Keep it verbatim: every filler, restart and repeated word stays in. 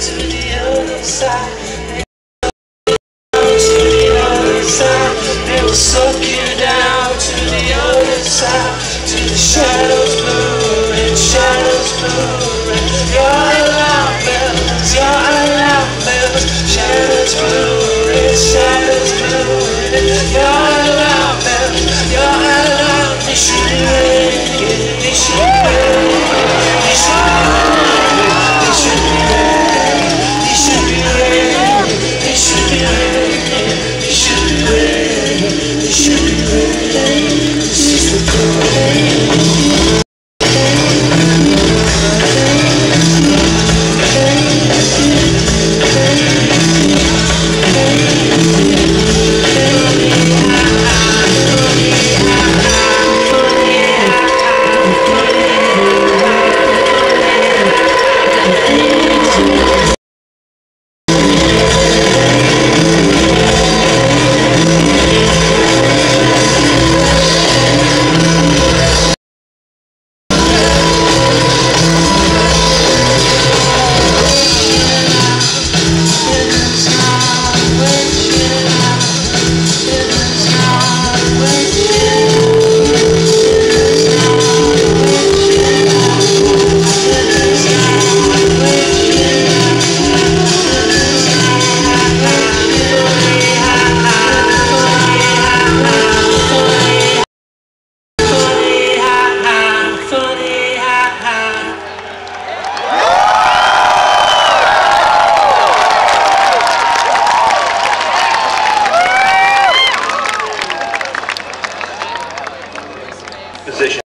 to the other side. To the other side. They will suck you down to the other side. To the shadows blue and shadows blue. And your alarm bells, your alarm bells, shadows blue.